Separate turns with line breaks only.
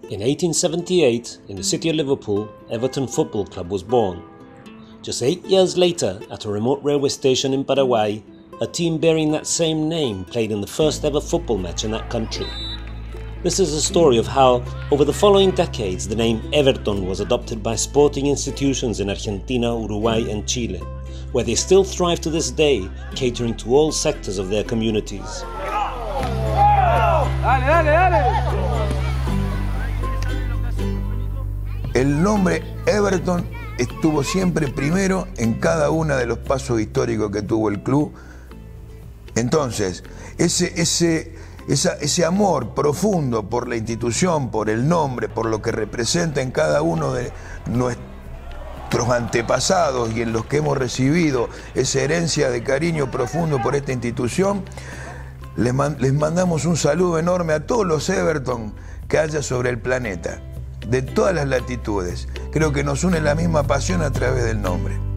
In 1878, in the city of Liverpool, Everton Football Club was born. Just 8 years later, at a remote railway station in Paraguay, a team bearing that same name played in the first ever football match in that country. This is a story of how, over the following decades, the name Everton was adopted by sporting institutions in Argentina, Uruguay and Chile, where they still thrive to this day, catering to all sectors of their communities.
El nombre Everton estuvo siempre primero en cada uno de los pasos históricos que tuvo el club. Entonces, ese amor profundo por la institución, por el nombre, por lo que representa en cada uno de nuestros antepasados y en los que hemos recibido esa herencia de cariño profundo por esta institución, les mandamos un saludo enorme a todos los Everton que haya sobre el planeta, de todas las latitudes. Creo que nos une la misma pasión a través del nombre.